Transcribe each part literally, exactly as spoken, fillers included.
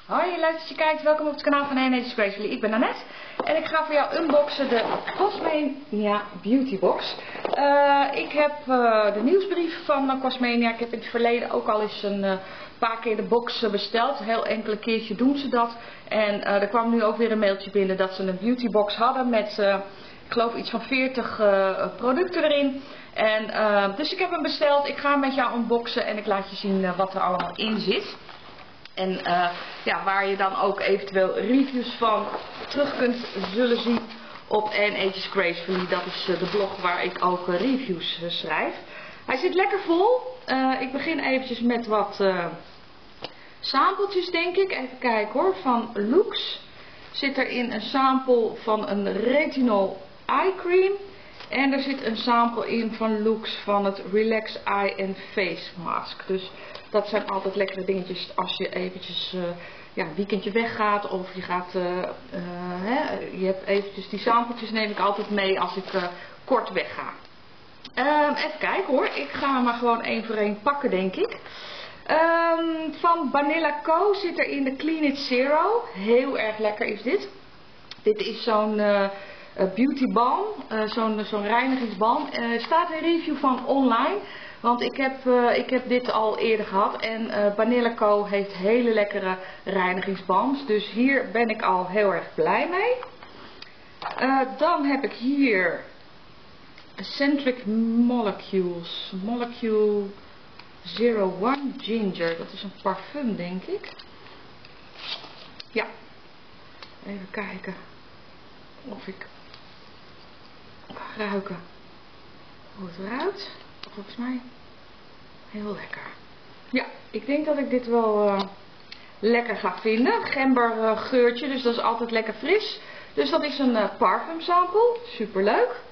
Hoi, luistert je kijkt, welkom op het kanaal van Nature's Gracefully. Ik ben Annette en ik ga voor jou unboxen de Cosmania Beauty Box. Uh, ik heb uh, de nieuwsbrief van uh, Cosmania. Ik heb in het verleden ook al eens een uh, paar keer de box uh, besteld. Heel enkele keertje doen ze dat. En uh, er kwam nu ook weer een mailtje binnen dat ze een beauty box hadden met, uh, ik geloof iets van veertig uh, producten erin. En, uh, dus ik heb hem besteld. Ik ga hem met jou unboxen en ik laat je zien uh, wat er allemaal in zit. En uh, ja, waar je dan ook eventueel reviews van terug kunt zullen zien op Nature's Gracefully. Dat is uh, de blog waar ik ook uh, reviews uh, schrijf. Hij zit lekker vol. Uh, ik begin eventjes met wat uh, sampletjes, denk ik. Even kijken hoor. Van Lux zit erin een sample van een retinol eye cream. En er zit een sample in van Lux van het Relax Eye and Face Mask. Dus dat zijn altijd lekkere dingetjes als je eventjes uh, ja, een weekendje weggaat. Of je gaat, uh, uh, hè, je hebt eventjes die sampletjes neem ik altijd mee als ik uh, kort wegga. Um, even kijken hoor. Ik ga hem maar gewoon één voor één pakken, denk ik. Um, van Banilla Co zit er in de Clean It Zero. Heel erg lekker is dit. Dit is zo'n uh, beauty balm. Uh, zo'n zo'n reinigingsbalm. Er uh, staat een review van online. Want ik heb, uh, ik heb dit al eerder gehad. En uh, Banilla Co heeft hele lekkere reinigingsbalms. Dus hier ben ik al heel erg blij mee. Uh, dan heb ik hier Centric Molecules. Molecule zero one Ginger. Dat is een parfum, denk ik. Ja. Even kijken of ik ga ruiken hoe het ruikt. Volgens mij heel lekker. Ja, ik denk dat ik dit wel uh, lekker ga vinden. Gember uh, geurtje, dus dat is altijd lekker fris. Dus dat is een uh, parfum sample. Super leuk.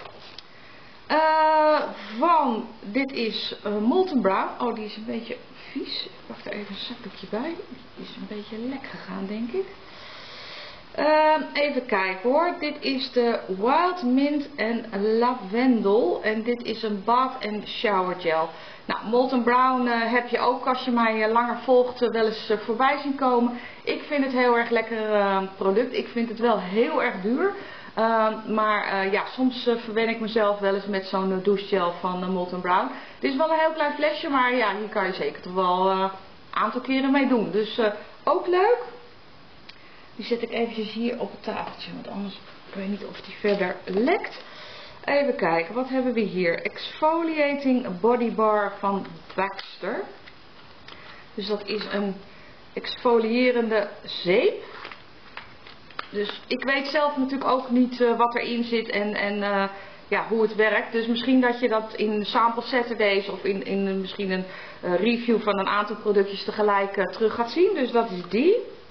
Uh, van, dit is uh, Molten Brown. Oh, die is een beetje vies. Ik pak er even een zakdoekje bij. Die is een beetje lek gegaan, denk ik. Uh, even kijken hoor. Dit is de Wild Mint en Lavendel. En dit is een bath and shower gel. Nou, Molten Brown uh, heb je ook als je mij uh, langer volgt uh, wel eens uh, voorbij zien komen. Ik vind het heel erg lekker uh, product. Ik vind het wel heel erg duur. Uh, maar uh, ja, soms uh, verwen ik mezelf wel eens met zo'n uh, douchegel van uh, Molten Brown. Dit is wel een heel klein flesje, maar ja, hier kan je zeker toch wel een uh, aantal keren mee doen. Dus uh, ook leuk. Die zet ik eventjes hier op het tafeltje, want anders ik weet niet of die verder lekt. Even kijken, wat hebben we hier? Exfoliating Body Bar van Baxter. Dus dat is een exfolierende zeep. Dus ik weet zelf natuurlijk ook niet uh, wat erin zit en, en uh, ja, hoe het werkt. Dus misschien dat je dat in Sample Saturdays of in, in misschien een uh, review van een aantal productjes tegelijk uh, terug gaat zien. Dus dat is die.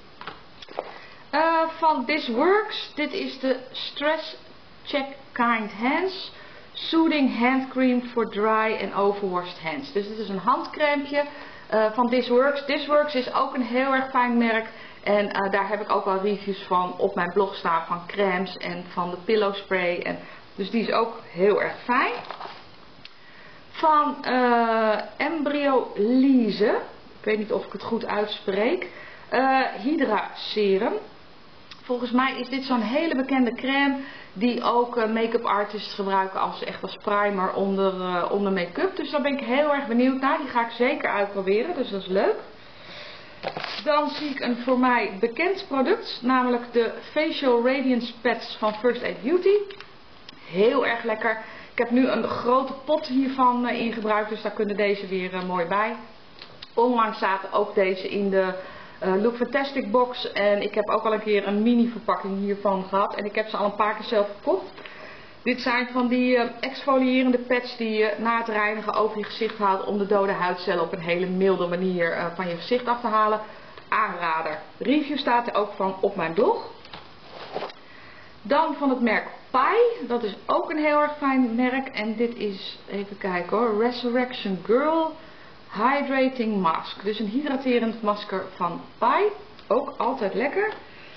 Uh, van This Works. Dit is de Stress Check Kind Hands Soothing Hand Cream for Dry and Overwashed Hands. Dus dit is een handcrèmpje uh, van This Works. This Works is ook een heel erg fijn merk. En uh, daar heb ik ook wel reviews van op mijn blog staan. Van crèmes en van de pillow spray. En, dus die is ook heel erg fijn. Van uh, Embryolise. Ik weet niet of ik het goed uitspreek. Uh, Hydra Serum. Volgens mij is dit zo'n hele bekende crème die ook uh, make-up artists gebruiken als echt als primer onder, uh, onder make-up. Dus daar ben ik heel erg benieuwd naar. Die ga ik zeker uitproberen, dus dat is leuk. Dan zie ik een voor mij bekend product, namelijk de Facial Radiance Pads van First Aid Beauty. Heel erg lekker. Ik heb nu een grote pot hiervan uh, in gebruikt, dus daar kunnen deze weer uh, mooi bij. Onlangs zaten ook deze in de Uh, Look Fantastic box en ik heb ook al een keer een mini verpakking hiervan gehad en ik heb ze al een paar keer zelf gekocht. Dit zijn van die uh, exfolierende pads die je na het reinigen over je gezicht haalt om de dode huidcellen op een hele milde manier uh, van je gezicht af te halen. Aanrader. Review staat er ook van op mijn blog. Dan van het merk Pai. Dat is ook een heel erg fijn merk en dit is, even kijken hoor, Resurrection Girl Hydrating Mask. Dus een hydraterend masker van Pai. Ook altijd lekker.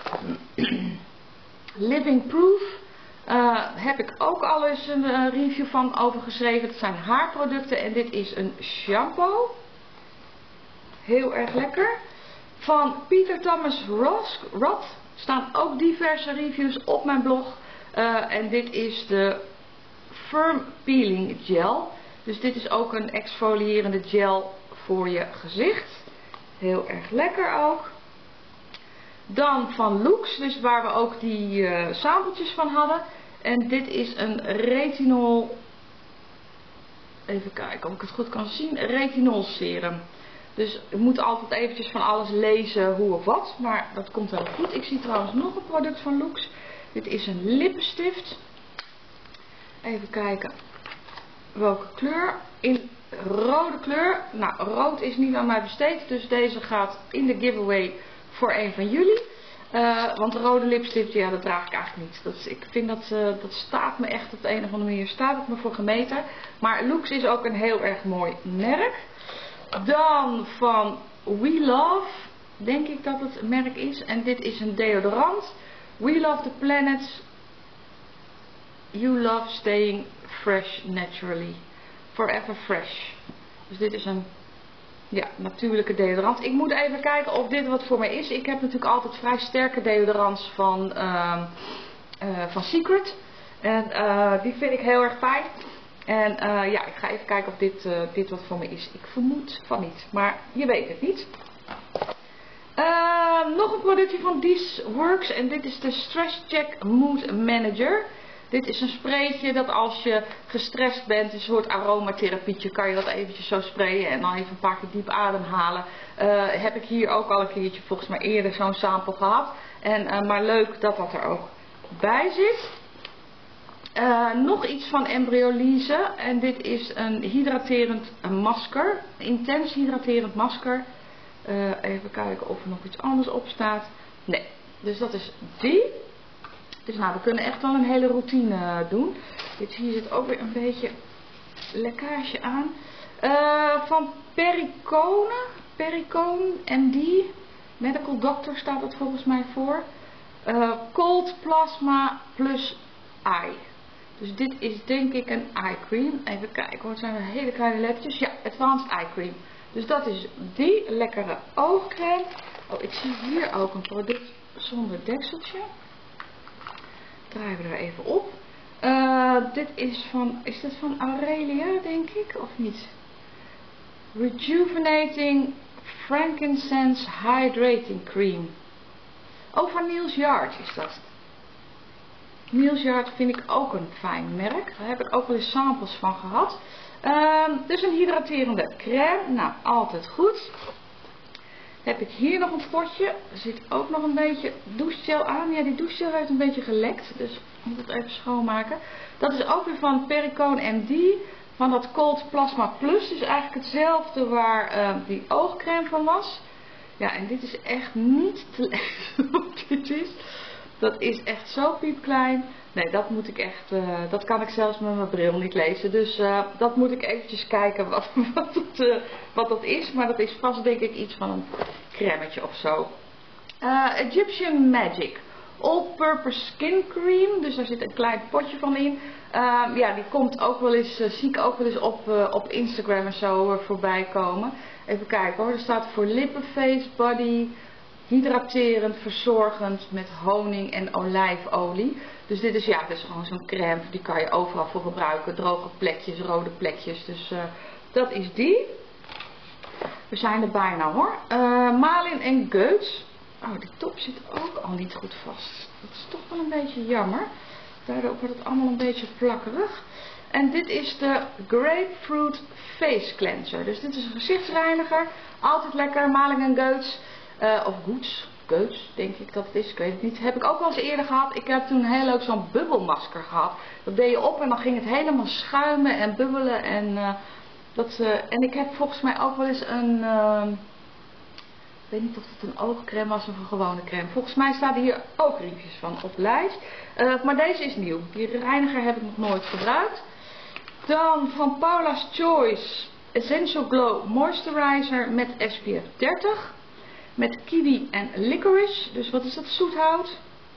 Living Proof. Uh, heb ik ook al eens een uh, review van over geschreven. Het zijn haarproducten en dit is een shampoo. Heel erg lekker. Van Peter Thomas Roth staan ook diverse reviews op mijn blog. Uh, en dit is de Firm Peeling Gel. Dus dit is ook een exfolierende gel voor je gezicht. Heel erg lekker ook. Dan van Lux, dus waar we ook die uh, sampletjes van hadden. En dit is een retinol, even kijken of ik het goed kan zien, retinol serum. Dus je moet altijd eventjes van alles lezen hoe of wat, maar dat komt wel goed. Ik zie trouwens nog een product van Lux. Dit is een lippenstift. Even kijken welke kleur. In rode kleur. Nou, rood is niet aan mij besteed, dus deze gaat in de giveaway voor een van jullie. Uh, want de rode lipstift, ja, dat draag ik eigenlijk niet. Dat is, ik vind dat, uh, dat staat me echt op de een of andere manier, staat het me voor gemeten. Maar Lux is ook een heel erg mooi merk. Dan van We Love, denk ik dat het merk is. En dit is een deodorant. We Love the Planet. You love staying fresh naturally. Forever fresh. Dus dit is een ja, natuurlijke deodorant. Ik moet even kijken of dit wat voor mij is. Ik heb natuurlijk altijd vrij sterke deodorants van, uh, uh, van Secret. En uh, die vind ik heel erg fijn. En uh, ja, ik ga even kijken of dit, uh, dit wat voor me is. Ik vermoed van niet, maar je weet het niet. Uh, nog een productje van This Works en dit is de Stress Check Mood Manager. Dit is een spraytje dat als je gestrest bent, een soort aromatherapietje, kan je dat eventjes zo sprayen en dan even een paar keer diep ademhalen. Uh, heb ik hier ook al een keertje volgens mij eerder zo'n sample gehad. En, uh, maar leuk dat dat er ook bij zit. Uh, nog iets van Embryolisse en dit is een hydraterend masker, een intens hydraterend masker. Uh, even kijken of er nog iets anders op staat. Nee, dus dat is die. Dus nou, we kunnen echt wel een hele routine doen. Dit hier zit ook weer een beetje lekkage aan. Uh, van Perricone, Perricone M D, Medical Doctor staat het volgens mij voor. Uh, Cold Plasma plus Eye. Dus dit is denk ik een eye cream. Even kijken hoor, het zijn hele kleine lettertjes. Ja, Advanced Eye Cream. Dus dat is die lekkere oogcrème. Oh, ik zie hier ook een product zonder dekseltje. Draaien we er even op. Uh, dit is van, is dit van Aurelia denk ik, of niet? Rejuvenating Frankincense Hydrating Cream. Oh, van Neal's Yard is dat. Neal's Yard vind ik ook een fijn merk. Daar heb ik ook wel eens samples van gehad. Uh, dus een hydraterende crème. Nou, altijd goed. Heb ik hier nog een potje. Er zit ook nog een beetje douchegel aan. Ja, die douchegel heeft een beetje gelekt. Dus ik moet het even schoonmaken. Dat is ook weer van Perricone M D. Van dat Cold Plasma Plus. Dus eigenlijk hetzelfde waar uh, die oogcrème van was. Ja, en dit is echt niet te lezen wat dit is. Dat is echt zo piepklein. Nee, dat moet ik echt, uh, dat kan ik zelfs met mijn bril niet lezen. Dus uh, dat moet ik eventjes kijken wat, wat, het, uh, wat dat is. Maar dat is vast denk ik iets van een crèmetje of zo. Uh, Egyptian Magic All-Purpose Skin Cream. Dus daar zit een klein potje van in. Uh, ja, die komt ook wel eens, uh, zie ik ook wel eens op, uh, op Instagram en zo uh, voorbij komen. Even kijken hoor, er staat voor lippen, face, body... hydraterend, verzorgend met honing en olijfolie. Dus dit is ja, dit is gewoon zo'n crème, die kan je overal voor gebruiken. Droge plekjes, rode plekjes. Dus uh, dat is die. We zijn er bijna hoor. Uh, Malin en Goetz. Oh, die top zit ook al niet goed vast. Dat is toch wel een beetje jammer. Daardoor wordt het allemaal een beetje plakkerig. En dit is de Grapefruit Face Cleanser. Dus dit is een gezichtsreiniger. Altijd lekker, Malin en Goetz. Uh, of Goetz, Goetz denk ik dat het is, ik weet het niet. Heb ik ook wel eens eerder gehad. Ik heb toen heel leuk zo'n bubbelmasker gehad. Dat deed je op en dan ging het helemaal schuimen en bubbelen. En, uh, dat, uh, en ik heb volgens mij ook wel eens een, uh, ik weet niet of het een oogcrème was of een gewone crème. Volgens mij staan hier ook reviews van op lijst. Uh, maar deze is nieuw. Die reiniger heb ik nog nooit gebruikt. Dan van Paula's Choice Essential Glow Moisturizer met S P F dertig. Met kiwi en licorice. Dus wat is dat? Zoethout.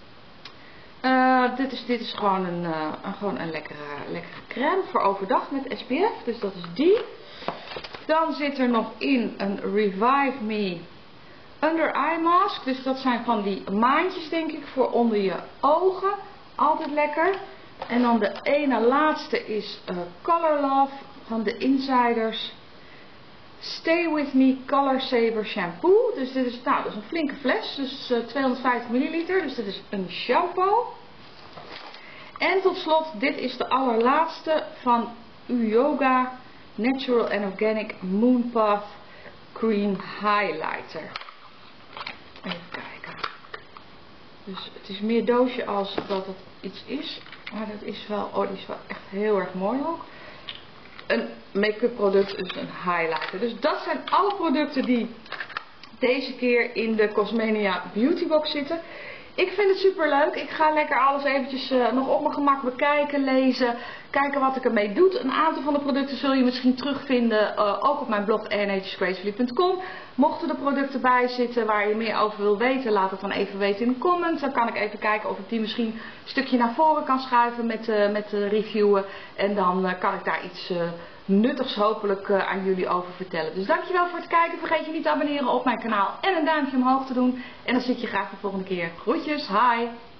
Uh, dit, is, dit is gewoon een, uh, een, gewoon een lekkere, lekkere crème voor overdag met S P F. Dus dat is die. Dan zit er nog in een Revive Me under eye mask. Dus dat zijn van die maandjes denk ik voor onder je ogen. Altijd lekker. En dan de ene laatste is uh, Color Love van de Insiders. Stay With Me Color Saver Shampoo. Dus dit is, nou, dat is een flinke fles. Dus uh, tweehonderdvijftig milliliter. Dus dit is een shampoo. En tot slot, dit is de allerlaatste van Uyoga Natural and Organic Moon Path Cream Highlighter. Even kijken. Dus het is meer doosje als dat het iets is. Maar dat is wel, oh die is wel echt heel erg mooi ook. Een make-up product, dus een highlighter. Dus dat zijn alle producten die deze keer in de Cosmania Beauty Box zitten. Ik vind het super leuk. Ik ga lekker alles eventjes uh, nog op mijn gemak bekijken, lezen. Kijken wat ik ermee doe. Een aantal van de producten zul je misschien terugvinden. Uh, ook op mijn blog n h s gracefully punt com. Mochten er producten bij zitten waar je meer over wil weten. Laat het dan even weten in de comments. Dan kan ik even kijken of ik die misschien een stukje naar voren kan schuiven met, uh, met de reviewen. En dan uh, kan ik daar iets uh, nuttigs hopelijk uh, aan jullie over vertellen. Dus dankjewel voor het kijken. Vergeet je niet te abonneren op mijn kanaal en een duimpje omhoog te doen. En dan zie ik je graag de volgende keer. Groetjes, hi!